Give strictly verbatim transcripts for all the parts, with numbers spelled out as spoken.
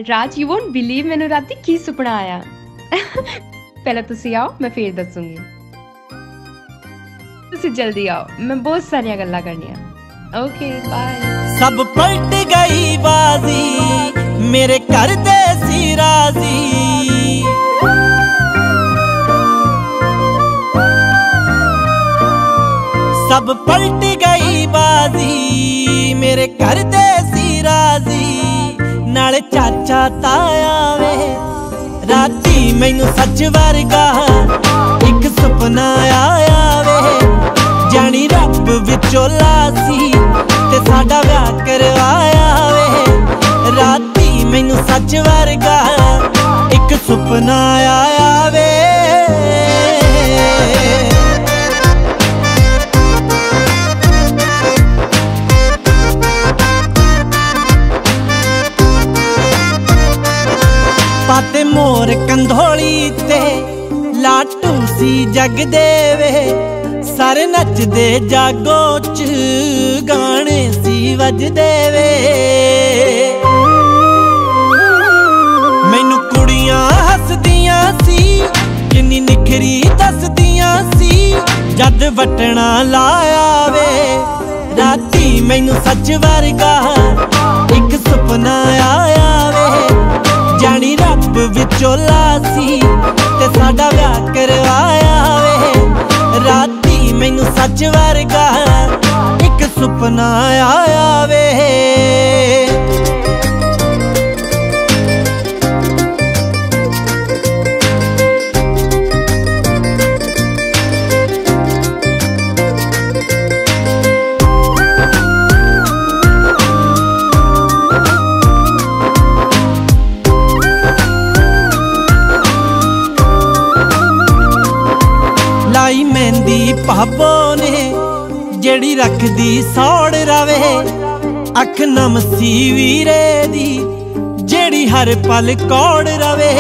Raj you won't believe मैनू राती की सुपना आया। पहले तुसी आओ मैं फिर दसूंगी। तुसी जल्दी आओ, मैं बहुत सारियां गल्लां करनियां। Okay bye. सब पलट गई बाजी मेरे घर दे सी राजी, सब पलट गई बाजी मेरे घर दे सी राजी। नाले चाचा ताया वे राती मैनू सच वर्गा एक सुपना आया वे, जानी रब विचोला सी ते साडा व्याह करवाया वे। राती मैनू सच वर्गा एक सुपना आया वे। पाते मोर कंधोली ते लाटू सी जग देवे, सारे नचदे जागो च गाने सी वजदे वे। मैनू कुड़ियां हसदियां सी किन्नी निखरी दसदियां सी, जद वटना लाया वे राती मैनू सच वर्गा एक सुपना आया वे। जानी रब विचोला सी ते साडा व्याह करवाया वे। राती मैनू सच वर्गा एक सुपना आया वे। लाई मेहंदी भाबो ने जेड़ी रखदी सौड़ रवे, अख नमसी वीरे दी जेड़ी हर पल कौड़ रवे।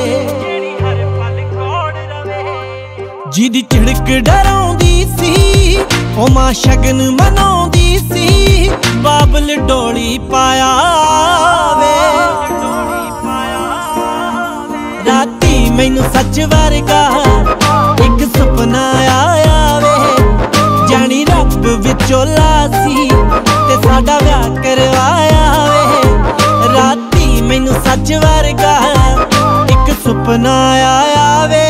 जिदी झिड़क डराउंदी सी ओ मां शगन मनाउंदी सी, बाबल डोली पाया वे। राती मैनू सच वर्गा एक सुपना आया वे, जानी रब विचोला सी ते साडा व्याह करवाया वे। राती मैनू सच वर्गा एक सुपना आया वे।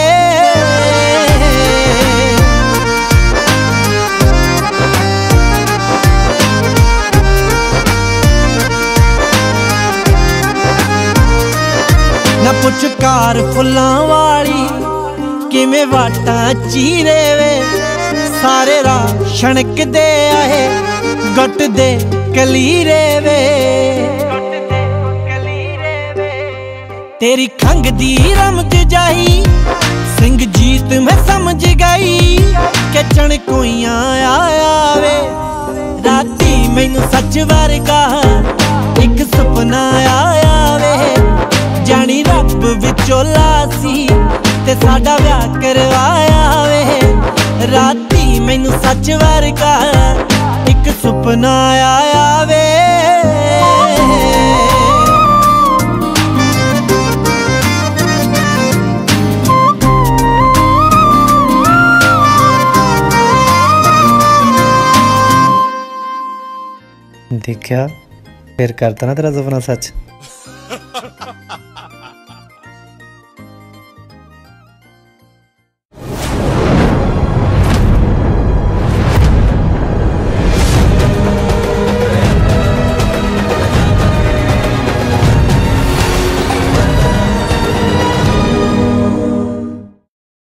ना पुछ कार फुल्लां वाली किवें वाटा चीरे वे, सारे राह छणक दे आए गुट दे कलीरे वे। तेरी खंग दी रमज जाई सिंह जीत मैं समझ गई के चणकोइयां आया वे। राती मैनू सच वर्गा एक सुपना आया वे, जानी रब विचोला सी ते साडा व्याह करवाया वे। राती मैनू सच वर्गा एक सुपना आया वे। देखा फिर करता ना तेरा सपना सच।